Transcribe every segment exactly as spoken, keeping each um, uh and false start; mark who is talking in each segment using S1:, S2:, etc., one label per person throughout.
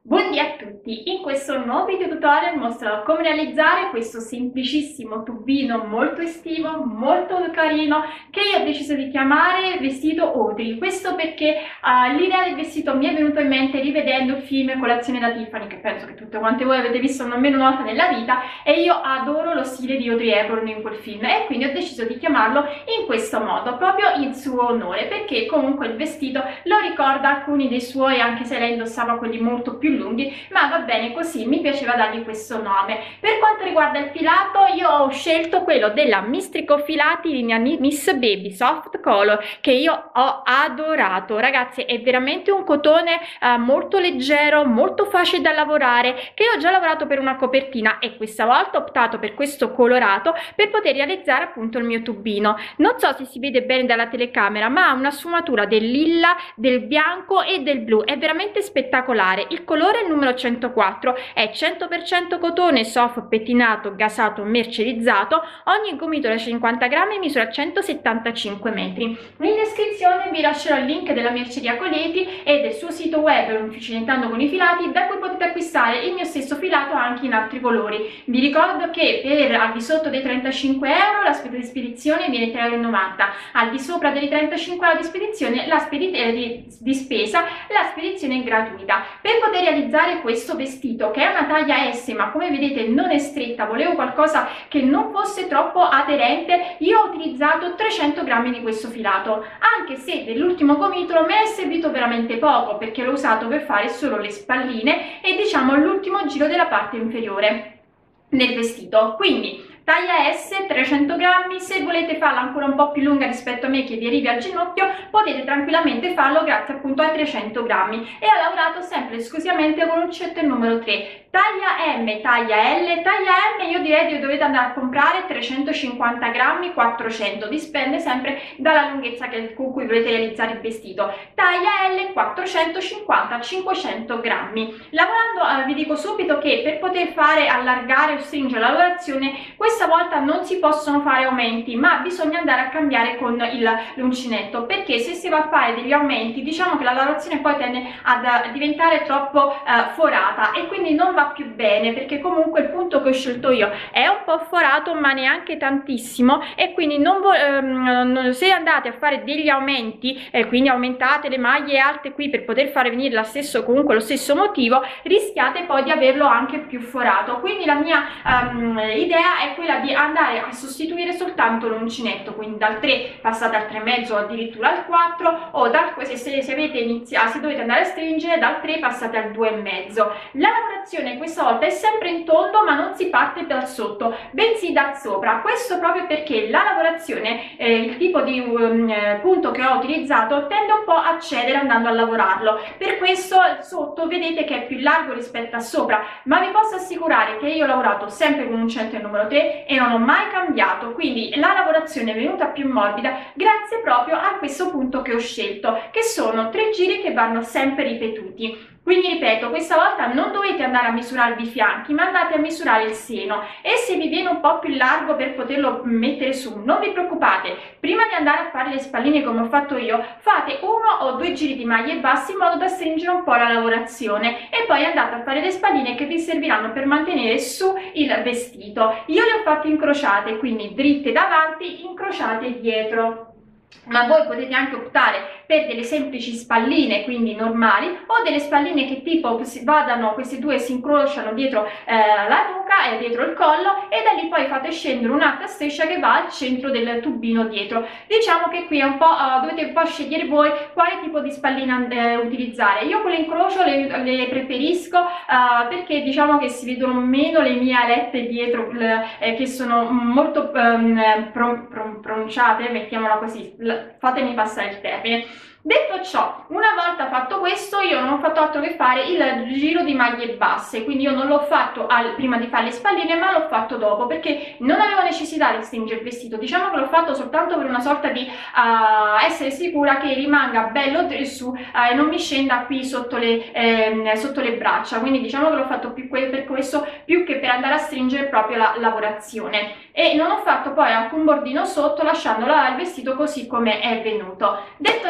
S1: Buondì a tutti! In questo nuovo video tutorial mostrerò come realizzare questo semplicissimo tubino molto estivo, molto carino, che io ho deciso di chiamare vestito Audrey. Questo perché uh, l'idea del vestito mi è venuta in mente rivedendo il film Colazione da Tiffany, che penso che tutte quante voi avete visto almeno una volta nella vita, e io adoro lo stile di Audrey Hepburn in quel film, e quindi ho deciso di chiamarlo in questo modo, proprio in suo onore, perché comunque il vestito lo ricorda alcuni dei suoi, anche se lei indossava quelli molto più lunghi, ma va bene così, mi piaceva dargli questo nome. Per quanto riguarda il filato, io ho scelto quello della Mistrico Filati linea Miss Baby Soft Color, che io ho adorato. Ragazzi, è veramente un cotone eh, molto leggero, molto facile da lavorare, che io ho già lavorato per una copertina e questa volta ho optato per questo colorato per poter realizzare appunto il mio tubino. Non so se si vede bene dalla telecamera, ma ha una sfumatura del lilla, del bianco e del blu, è veramente spettacolare. Il colore è il numero centoquattro, è cento per cento cotone soft pettinato, gasato, mercerizzato. Ogni gomitolo da cinquanta grammi misura centosettantacinque metri. In descrizione vi lascerò il link della merceria Coleti e del suo sito web Unfilando con i filati, da cui potete acquistare il mio stesso filato anche in altri colori. Vi ricordo che per al di sotto dei trentacinque euro la spesa di spedizione viene tre e novanta euro, al di sopra dei trentacinque euro di spedizione la spedi eh, di, di spesa la spedizione è gratuita. Per poter realizzare questo vestito, che è una taglia S ma come vedete non è stretta, volevo qualcosa che non fosse troppo aderente, io ho utilizzato trecento grammi di questo filato, anche se dell'ultimo gomitolo me ne è servito veramente poco perché l'ho usato per fare solo le spalline e diciamo l'ultimo giro della parte inferiore del vestito. Quindi taglia S, trecento grammi. Se volete farla ancora un po' più lunga rispetto a me che vi arrivi al ginocchio, potete tranquillamente farlo grazie appunto ai trecento grammi. E ho lavorato sempre esclusivamente con l'uncinetto numero tre. Taglia M, taglia L, taglia M io direi che dovete andare a comprare trecentocinquanta grammi, quattrocento, dipende sempre dalla lunghezza che, con cui volete realizzare il vestito. Taglia L quattrocentocinquanta, cinquecento grammi. Lavorando eh, vi dico subito che per poter fare allargare o stringere la lavorazione questa volta non si possono fare aumenti, ma bisogna andare a cambiare con l'uncinetto, perché se si va a fare degli aumenti diciamo che la lavorazione poi tende a diventare troppo eh, forata e quindi non va più bene, perché comunque il punto che ho scelto io è un po' forato ma neanche tantissimo, e quindi non ehm, se andate a fare degli aumenti e eh, quindi aumentate le maglie alte qui per poter fare venire la stesso, comunque lo stesso motivo, rischiate poi di averlo anche più forato. Quindi la mia ehm, idea è quella di andare a sostituire soltanto l'uncinetto, quindi dal tre passate al tre e mezzo o addirittura al quattro, o dal, se, se avete iniziato, se dovete andare a stringere, dal tre passate al due e mezzo. La lavorazione questa volta è sempre in tondo ma non si parte dal sotto bensì da sopra, questo proprio perché la lavorazione, eh, il tipo di um, punto che ho utilizzato tende un po' a cedere andando a lavorarlo, per questo sotto vedete che è più largo rispetto a sopra, ma vi posso assicurare che io ho lavorato sempre con un centro numero tre e non ho mai cambiato, quindi la lavorazione è venuta più morbida grazie proprio a questo punto che ho scelto, che sono tre giri che vanno sempre ripetuti. Quindi ripeto, questa volta non dovete andare a misurarvi i fianchi, ma andate a misurare il seno, e se vi viene un po' più largo per poterlo mettere su, non vi preoccupate, prima di andare a fare le spalline come ho fatto io, fate uno o due giri di maglie basse in modo da stringere un po' la lavorazione e poi andate a fare le spalline che vi serviranno per mantenere su il vestito. Io le ho fatte incrociate, quindi dritte davanti, incrociate dietro. Ma voi potete anche optare per delle semplici spalline, quindi normali, o delle spalline che tipo si vadano, queste due si incrociano dietro eh, la nuca e dietro il collo, e da lì poi fate scendere un'altra striscia che va al centro del tubino dietro. Diciamo che qui è un po' uh, dovete un po' scegliere voi quale tipo di spallina eh, utilizzare. Io quelle incrocio le, le preferisco uh, perché diciamo che si vedono meno le mie alette dietro, le, eh, che sono molto um, pro, pro, pronunciate, mettiamola così, fatemi passare il termine. Detto ciò, una volta fatto questo, io non ho fatto altro che fare il giro di maglie basse, quindi io non l'ho fatto al, prima di fare le spalline, ma l'ho fatto dopo perché non avevo necessità di stringere il vestito. Diciamo che l'ho fatto soltanto per una sorta di uh, essere sicura che rimanga bello su uh, e non mi scenda qui sotto le, eh, sotto le braccia, quindi diciamo che l'ho fatto più per questo più che per andare a stringere proprio la lavorazione. E non ho fatto poi alcun bordino sotto, lasciando il vestito così come è venuto. Detto ciò, spero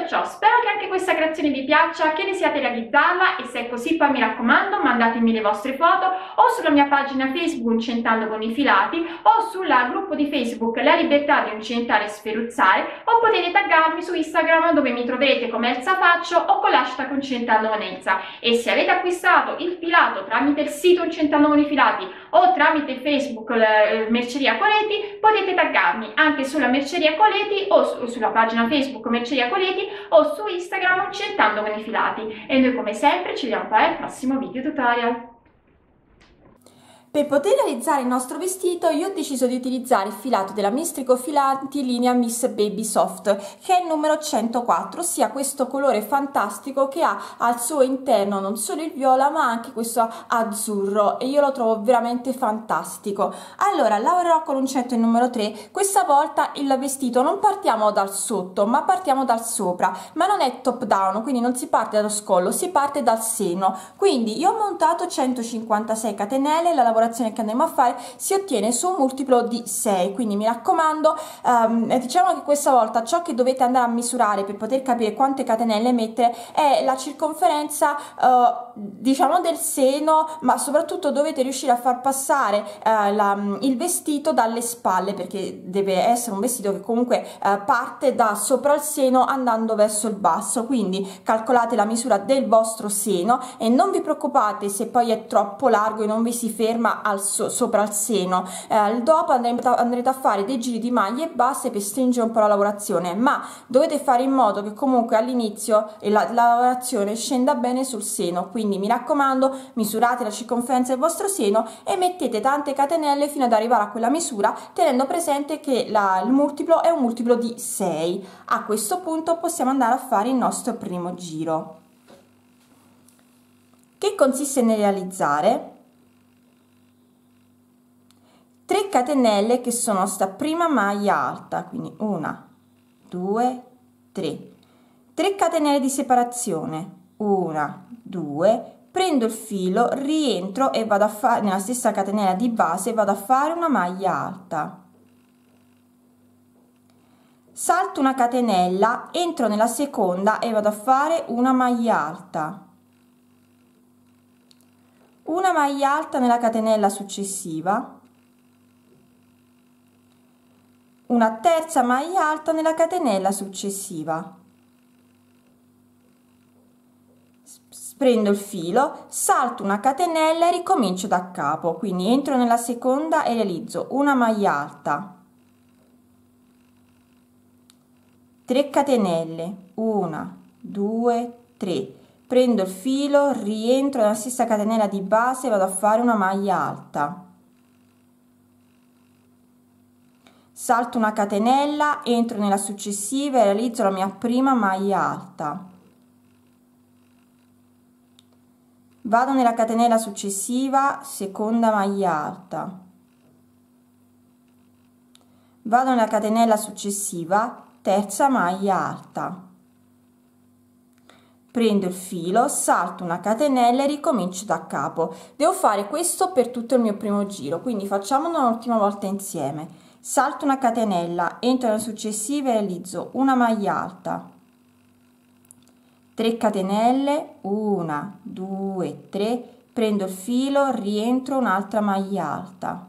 S1: spero che anche questa creazione vi piaccia, che desiate realizzarla, e se è così poi mi raccomando mandatemi le vostre foto o sulla mia pagina Facebook Uncentando con i filati o sul gruppo di Facebook La Libertà di Uncentare e Sferuzzare, o potete taggarmi su Instagram dove mi troverete come Elsa Faccio o con l'hashtag Uncentando con Elsa. E se avete acquistato il filato tramite il sito Uncentando con i filati o tramite Facebook eh, Merceria Coleti, potete taggarmi anche sulla Merceria Coleti o su, sulla pagina Facebook Merceria Coleti o su Instagram Uncentando con i filati. E noi come sempre ci vediamo poi al prossimo video tutorial.
S2: Per poter realizzare il nostro vestito io ho deciso di utilizzare il filato della Mistrico Filanti linea Miss Baby Soft, che è il numero centoquattro, ossia questo colore fantastico che ha al suo interno non solo il viola ma anche questo azzurro, e io lo trovo veramente fantastico. Allora lavorerò con l'uncinetto il numero tre. Questa volta il vestito non partiamo dal sotto ma partiamo dal sopra, ma non è top down, quindi non si parte dallo scollo, si parte dal seno. Quindi io ho montato centocinquantasei catenelle. La lavorazione che andremo a fare si ottiene su un multiplo di sei, quindi mi raccomando, um, diciamo che questa volta ciò che dovete andare a misurare per poter capire quante catenelle mettere è la circonferenza uh, diciamo del seno, ma soprattutto dovete riuscire a far passare uh, la, il vestito dalle spalle, perché deve essere un vestito che comunque uh, parte da sopra il seno andando verso il basso, quindi calcolate la misura del vostro seno e non vi preoccupate se poi è troppo largo e non vi si ferma al so, sopra il seno. Eh, dopo andrete a, andrete a fare dei giri di maglie basse per stringere un po' la lavorazione, ma dovete fare in modo che comunque all'inizio la, la lavorazione scenda bene sul seno. Quindi mi raccomando, misurate la circonferenza del vostro seno e mettete tante catenelle fino ad arrivare a quella misura, tenendo presente che la, il multiplo è un multiplo di sei. A questo punto possiamo andare a fare il nostro primo giro, che consiste nel realizzare tre catenelle che sono sta prima maglia alta, quindi una, due, tre, tre catenelle di separazione, una, due, prendo il filo, rientro e vado a fare nella stessa catenella di base, vado a fare una maglia alta, salto una catenella, entro nella seconda e vado a fare una maglia alta, una maglia alta nella catenella successiva, una terza maglia alta nella catenella successiva, prendo il filo, salto una catenella e ricomincio da capo, quindi entro nella seconda e realizzo una maglia alta, tre catenelle, una, due, tre, prendo il filo, rientro nella stessa catenella di base, vado a fare una maglia alta, salto una catenella, entro nella successiva e realizzo la mia prima maglia alta, vado nella catenella successiva, seconda maglia alta, vado nella catenella successiva, terza maglia alta, prendo il filo, salto una catenella e ricomincio da capo. Devo fare questo per tutto il mio primo giro, quindi facciamolo un'ultima volta insieme. Salto una catenella, entro nella successiva e realizzo una maglia alta, tre catenelle, una, due, tre, prendo il filo, rientro, un'altra maglia alta,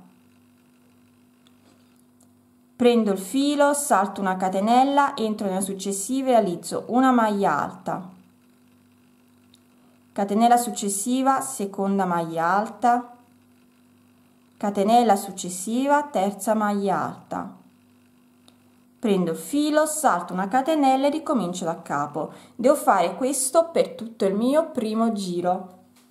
S2: prendo il filo, salto una catenella, entro nella successiva e realizzo una maglia alta, catenella successiva, seconda maglia alta, catenella successiva, terza maglia alta, prendo il filo, salto una catenella e ricomincio da capo. Devo fare questo per tutto il mio primo giro.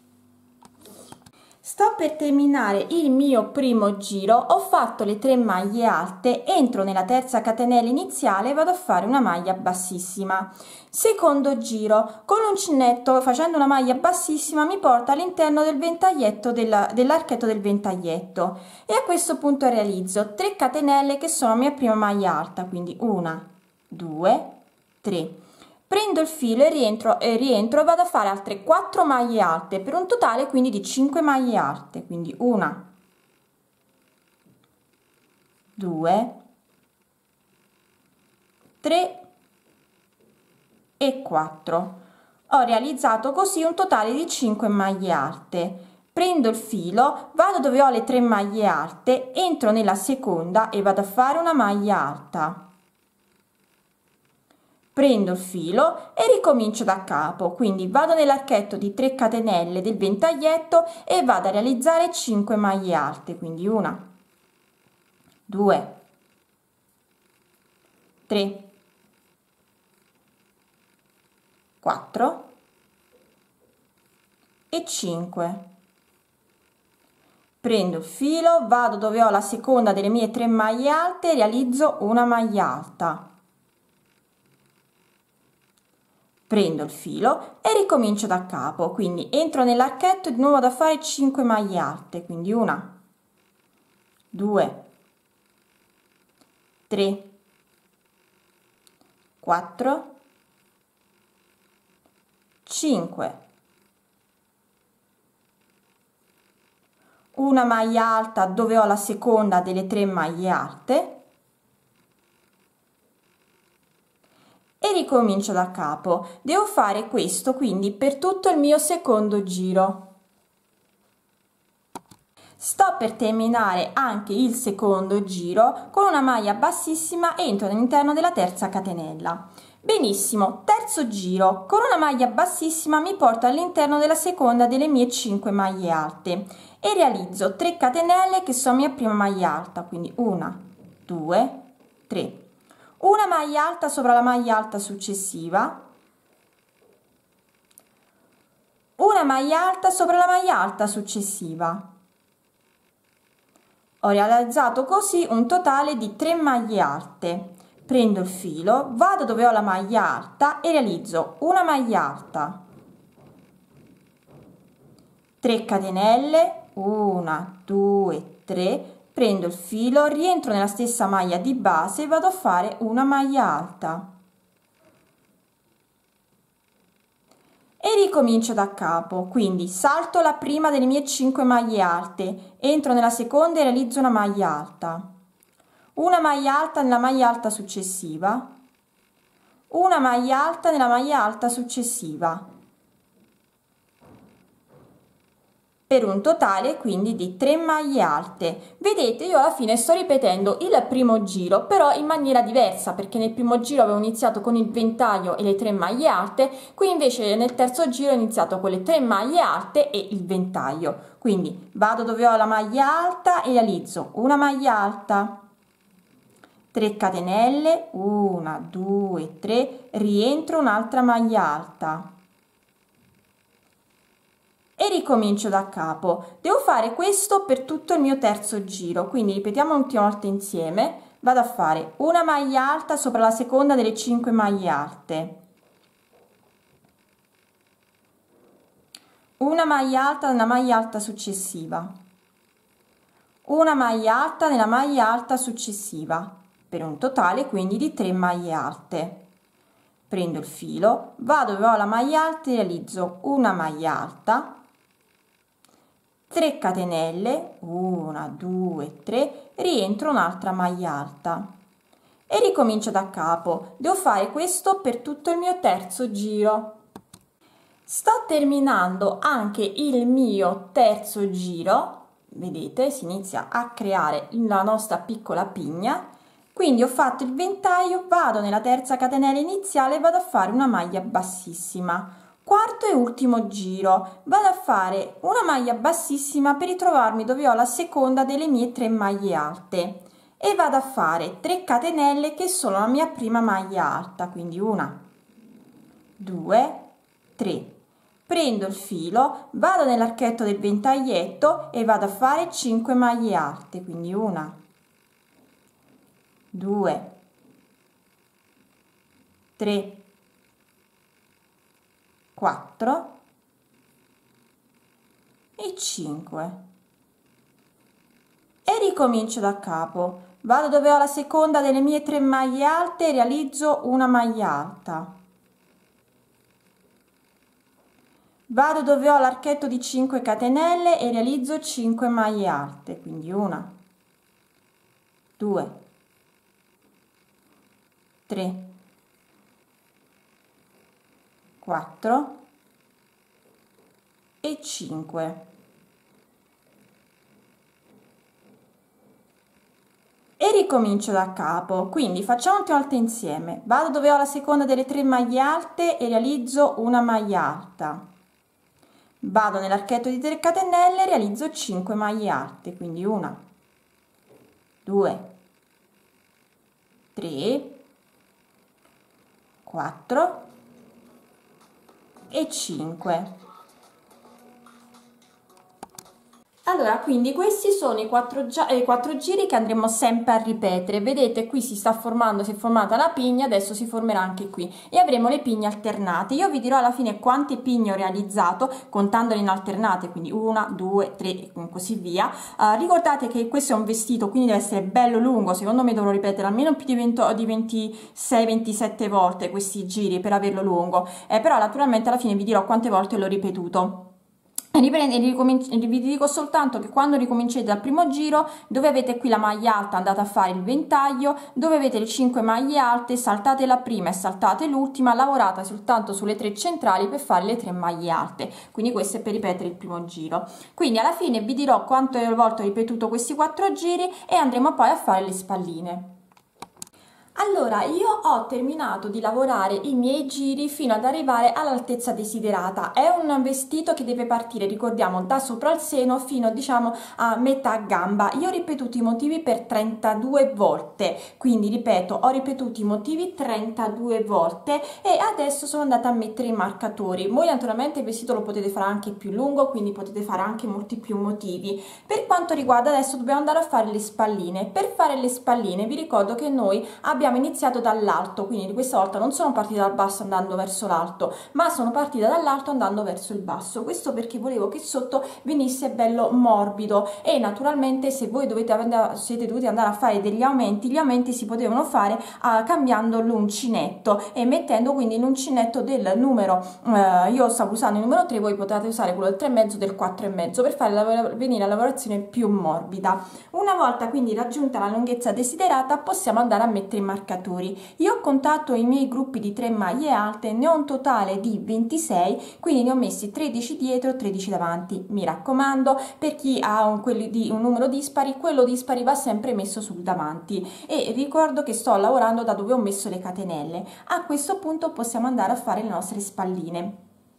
S2: Sto per terminare il mio primo giro, ho fatto le tre maglie alte, entro nella terza catenella iniziale e vado a fare una maglia bassissima. Secondo giro, con l'uncinetto facendo una maglia bassissima mi porta all'interno del ventaglietto dell'archetto del ventaglietto e a questo punto realizzo tre catenelle che sono la mia prima maglia alta, quindi una, due, tre. Prendo il filo e rientro e rientro e vado a fare altre quattro maglie alte per un totale quindi di cinque maglie alte, quindi una, due, tre e quattro. Ho realizzato così un totale di cinque maglie alte. Prendo il filo, vado dove ho le tre maglie alte, entro nella seconda e vado a fare una maglia alta. Prendo il filo e ricomincio da capo, quindi vado nell'archetto di tre catenelle del ventaglietto e vado a realizzare cinque maglie alte, quindi una, due, tre, quattro e cinque. Prendo il filo, vado dove ho la seconda delle mie tre maglie alte e realizzo una maglia alta. Prendo il filo e ricomincio da capo, quindi entro nell'archetto e di nuovo da fare cinque maglie alte, quindi una, due, tre, quattro, cinque. Una maglia alta dove ho la seconda delle tre maglie alte e ricomincio da capo. Devo fare questo quindi per tutto il mio secondo giro. Sto per terminare anche il secondo giro con una maglia bassissima, entro all'interno della terza catenella. Benissimo, terzo giro con una maglia bassissima mi porto all'interno della seconda delle mie cinque maglie alte e realizzo tre catenelle che sono mia prima maglia alta, quindi una, due, tre. Una maglia alta sopra la maglia alta successiva, una maglia alta sopra la maglia alta successiva. Ho realizzato così un totale di tre maglie alte. Prendo il filo, vado dove ho la maglia alta e realizzo una maglia alta, tre catenelle, una, due, tre, prendo il filo, rientro nella stessa maglia di base e vado a fare una maglia alta e ricomincio da capo, quindi salto la prima delle mie cinque maglie alte, entro nella seconda e realizzo una maglia alta, una maglia alta nella maglia alta successiva, una maglia alta nella maglia alta successiva, per un totale quindi di tre maglie alte. Vedete, io alla fine sto ripetendo il primo giro, però in maniera diversa, perché nel primo giro avevo iniziato con il ventaglio e le tre maglie alte, qui invece nel terzo giro ho iniziato con le tre maglie alte e il ventaglio. Quindi vado dove ho la maglia alta e realizzo una maglia alta, tre catenelle, una, due, tre, rientro un'altra maglia alta e ricomincio da capo. Devo fare questo per tutto il mio terzo giro, quindi ripetiamo un'ultima volta insieme. Vado a fare una maglia alta sopra la seconda delle cinque maglie alte, una maglia alta nella maglia alta successiva, una maglia alta nella maglia alta successiva, per un totale quindi di tre maglie alte. Prendo il filo, vado dove ho la maglia alta e realizzo una maglia alta, tre catenelle, una, due, tre, rientro un'altra maglia alta e ricomincio da capo. Devo fare questo per tutto il mio terzo giro. Sto terminando anche il mio terzo giro, vedete, si inizia a creare la nostra piccola pigna. Quindi ho fatto il ventaglio, vado nella terza catenella iniziale e vado a fare una maglia bassissima. Quarto e ultimo giro, vado a fare una maglia bassissima per ritrovarmi dove ho la seconda delle mie tre maglie alte e vado a fare tre catenelle che sono la mia prima maglia alta, quindi una, due, tre. Prendo il filo, vado nell'archetto del ventaglietto e vado a fare cinque maglie alte, quindi una, due, tre, quattro e cinque e ricomincio da capo. Vado dove ho la seconda delle mie tre maglie alte e realizzo una maglia alta, vado dove ho l'archetto di cinque catenelle e realizzo cinque maglie alte, quindi una, due, tre, quattro e cinque. E ricomincio da capo, quindi facciamo tre volte insieme. Vado dove ho la seconda delle tre maglie alte e realizzo una maglia alta. Vado nell'archetto di tre catenelle e realizzo cinque maglie alte, quindi una, due, tre, quattro e cinque. Allora, quindi questi sono i quattro, i quattro giri che andremo sempre a ripetere. Vedete, qui si sta formando, si è formata la pigna, adesso si formerà anche qui e avremo le pigne alternate. Io vi dirò alla fine quante pigne ho realizzato contandole in alternate, quindi una, due, tre e così via. Uh, ricordate che questo è un vestito, quindi deve essere bello lungo, secondo me dovrò ripetere almeno più di, venti, di ventisei ventisette volte questi giri per averlo lungo, eh, però naturalmente alla fine vi dirò quante volte l'ho ripetuto. Riprende, vi dico soltanto che quando ricominciate dal primo giro, dove avete qui la maglia alta andate a fare il ventaglio, dove avete le cinque maglie alte saltate la prima e saltate l'ultima, lavorate soltanto sulle tre centrali per fare le tre maglie alte. Quindi questo è per ripetere il primo giro. Quindi alla fine vi dirò quante volte ho ripetuto questi quattro giri e andremo poi a fare le spalline. Allora, io ho terminato di lavorare i miei giri fino ad arrivare all'altezza desiderata. È un vestito che deve partire, ricordiamo, da sopra il seno fino, diciamo, a metà gamba. Io ho ripetuto i motivi per trentadue volte, quindi ripeto, ho ripetuto i motivi trentadue volte e adesso sono andata a mettere i marcatori. Voi naturalmente il vestito lo potete fare anche più lungo, quindi potete fare anche molti più motivi. Per quanto riguarda adesso dobbiamo andare a fare le spalline. Per fare le spalline vi ricordo che noi abbiamo Abbiamo iniziato dall'alto, quindi questa volta non sono partita dal basso andando verso l'alto, ma sono partita dall'alto andando verso il basso. Questo perché volevo che sotto venisse bello morbido e naturalmente se voi dovete andare, siete dovuti andare a fare degli aumenti, gli aumenti si potevano fare uh, cambiando l'uncinetto e mettendo quindi l'uncinetto del numero, uh, io stavo usando il numero tre, voi potete usare quello del tre e mezzo, del quattro e mezzo per fare la, venire la lavorazione più morbida. Una volta quindi raggiunta la lunghezza desiderata possiamo andare a mettere in marcatori. Io ho contato i miei gruppi di tre maglie alte, ne ho un totale di ventisei, quindi ne ho messi tredici dietro, tredici davanti. Mi raccomando, per chi ha un, quelli di, un numero dispari, quello dispari va sempre messo sul davanti e ricordo che sto lavorando da dove ho messo le catenelle. A questo punto possiamo andare a fare le nostre spalline.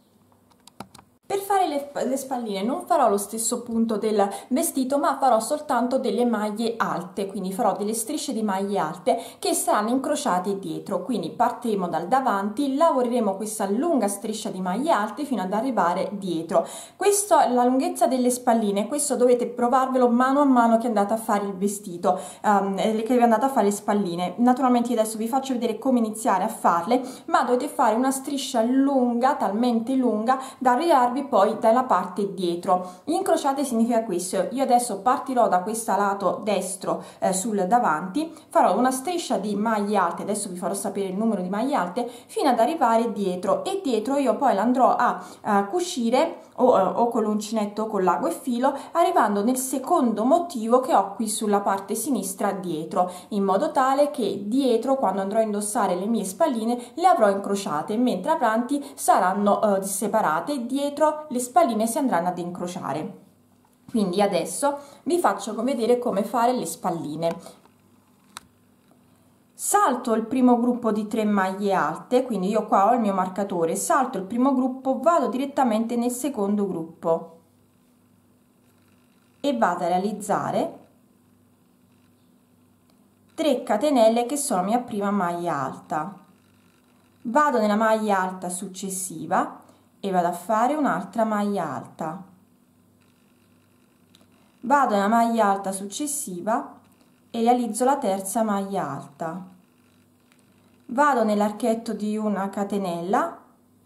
S2: Per fare le, le spalline non farò lo stesso punto del vestito, ma farò soltanto delle maglie alte, quindi farò delle strisce di maglie alte che saranno incrociate dietro. Quindi partiremo dal davanti, lavoreremo questa lunga striscia di maglie alte fino ad arrivare dietro. Questa è la lunghezza delle spalline, questo dovete provarvelo mano a mano che andate a fare il vestito, um, che andate a fare le spalline. Naturalmente adesso vi faccio vedere come iniziare a farle, ma dovete fare una striscia lunga, talmente lunga da arrivarvi poi dalla parte dietro. Incrociate significa questo: io adesso partirò da questo lato destro eh, sul davanti, farò una striscia di maglie alte, adesso vi farò sapere il numero di maglie alte, fino ad arrivare dietro, e dietro io poi l'andrò a, a cucire o, o con l'uncinetto o con l'ago e filo, arrivando nel secondo motivo che ho qui sulla parte sinistra dietro, in modo tale che dietro, quando andrò a indossare le mie spalline, le avrò incrociate, mentre avanti saranno eh, separate. Dietro le spalline si andranno ad incrociare. Quindi adesso vi faccio vedere come fare le spalline. Salto il primo gruppo di tre maglie alte, quindi io qua ho il mio marcatore, salto il primo gruppo, vado direttamente nel secondo gruppo e vado a realizzare tre catenelle che sono la mia prima maglia alta. Vado nella maglia alta successiva e vado a fare un'altra maglia alta, vado nella maglia alta successiva e realizzo la terza maglia alta, vado nell'archetto di una catenella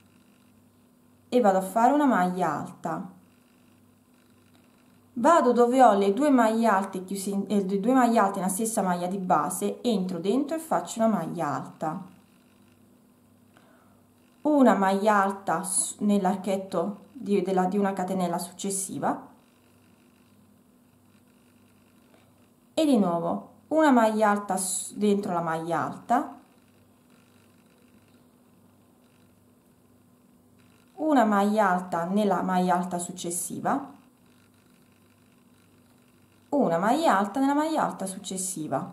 S2: e vado a fare una maglia alta, vado dove ho le due maglie alte chiuse in, eh, le due maglie alte nella stessa maglia di base, entro dentro e faccio una maglia alta, una maglia alta nell'archetto di, della, di una catenella successiva e di nuovo una maglia alta dentro la maglia alta una maglia alta nella maglia alta successiva, una maglia alta nella maglia alta successiva.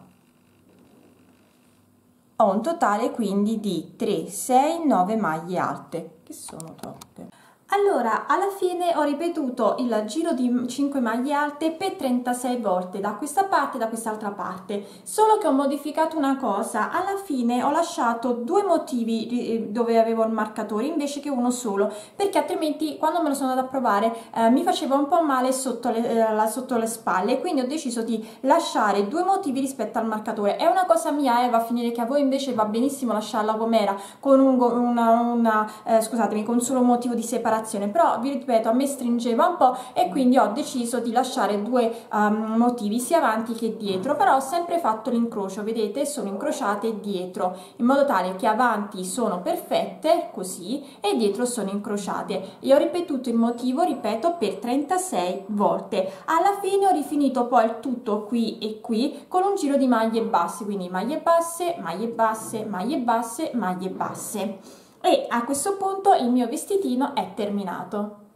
S2: Ho un totale quindi di tre, sei, nove maglie alte, che sono troppe. Allora, alla fine ho ripetuto il giro di cinque maglie alte per trentasei volte, da questa parte e da quest'altra parte, solo che ho modificato una cosa: alla fine ho lasciato due motivi dove avevo il marcatore invece che uno solo, perché altrimenti quando me lo sono andata a provare eh, mi faceva un po' male sotto le, eh, sotto le spalle, quindi ho deciso di lasciare due motivi rispetto al marcatore. È una cosa mia, eh, va a finire che a voi invece va benissimo lasciarla com'era, con un, una, una, eh, scusatemi, con un solo motivo di separazione, però vi ripeto, a me stringeva un po' e quindi ho deciso di lasciare due um, motivi sia avanti che dietro, però ho sempre fatto l'incrocio, vedete, sono incrociate dietro, in modo tale che avanti sono perfette così e dietro sono incrociate, e ho ripetuto il motivo, ripeto, per trentasei volte. Alla fine ho rifinito poi il tutto qui e qui con un giro di maglie basse, quindi maglie basse, maglie basse, maglie basse, maglie basse. E a questo punto il mio vestitino è terminato.